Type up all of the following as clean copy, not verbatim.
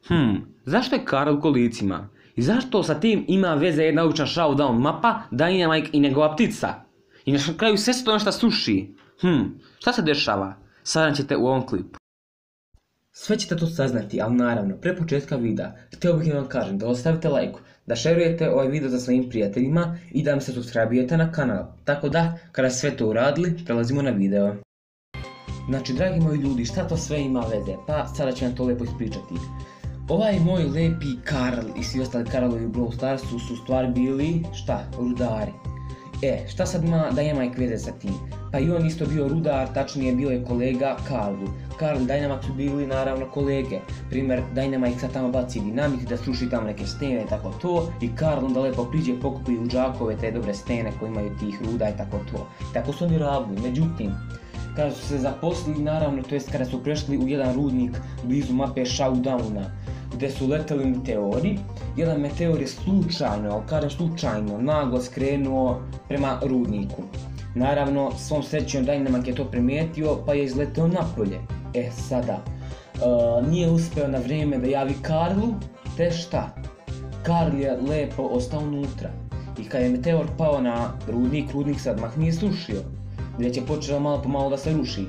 Zašto je Karl u kolicima? I zašto sa tim ima veze jedna obična showdown mapa, Dynamite i njegova ptica? I na kraju sve se to nešto suši. Šta se dešava? Saznat ćete u ovom klipu. Sve ćete to saznati, ali naravno, pre početka videa, htio bih da vam kažem da ostavite like, da šerujete ovaj video za svojim prijateljima i da mi se subscribe-ujete na kanal. Tako da, kada sve to uradili, prelazimo na video. Znači, dragi moji ljudi, šta to sve ima veze? Pa, sada ću vam to lepo ispričati. Ovaj moj lepi Karl i svi ostali Karlovi u Brawl Starsu su stvari bili, šta, rudari. Šta sad ima Dynamite veze sa tim? Pa i on isto bio rudar, tačnije bio je kolega Karlu. Karl i Dynamite su bili naravno kolege. Primjer, Dynamite sad tamo baci dinamit da sruši tamo neke stene i tako to. I Karl onda lepo priđe, pokupi u džakove te dobre stene koje imaju tih ruda i tako to. Tako su oni radili, međutim, kada su se zaposlili naravno, to jest kada su prešli u jedan rudnik blizu mape Showdowna, gdje su leteli meteori, jedan meteor je slučajno, ali kažem slučajno, naglo skrenuo prema rudniku. Naravno, svom srećom Dynamite je to primijetio pa je izleteo napolje. Sada, nije uspio na vrijeme da javi Karlu, te šta? Karl je lepo ostao unutra. I kad je meteor pao na rudnik se odmah nije srušio. Već je počelo malo po malo da se ruši.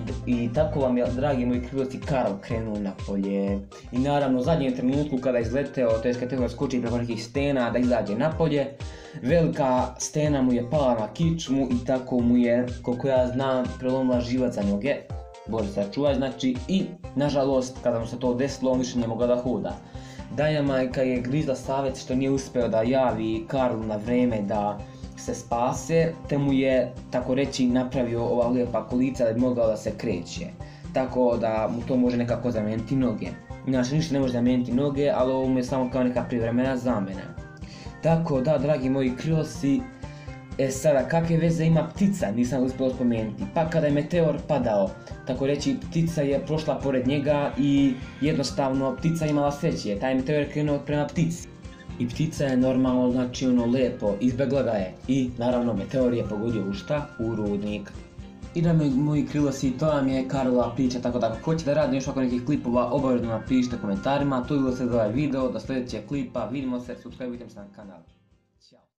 I tako vam je, dragi moji krilovci, Karl krenuo napolje. I naravno u zadnjem trenutku kada je izleteo, to je kada je skočio preko nekih stena da izađe napolje, velika stena mu je pala na kičmu i tako mu je, koliko ja znam, prelomila živac za noge. Bože sačuvaj, znači, i nažalost kada mu se to desilo, on više nije mogao da hoda. Dynamite je grizla savjet što nije uspeo da javi Karlu na vrijeme da se spase, te mu je, tako reći, napravio ova lijepa kolica da bi mogao da se kreće. Tako da mu to može nekako zamijeniti noge. Znači, ništa ne može zamijeniti noge, ali ovo mu je samo kao neka privremena zamjena. Tako da, dragi moji krilosi, sada, kakve veze ima ptica, nisam uspio spomenuti. Pa kada je meteor padao, tako reći, ptica je prošla pored njega i jednostavno ptica imala sreće. Taj meteor je krenuo prema ptici. I ptica je normalno, znači lepo, izbjegla ga je. I naravno meteor je pogodio u šta? U rudnik. I da moji krilosi, to vam je Karlova priča, tako da ako hoćete da radim još oko nekih klipova, obavezno napišite komentarima. To je bilo sve za ovaj video, do sljedećeg klipa, vidimo se, subscribe-ujte se na kanal. Ćao.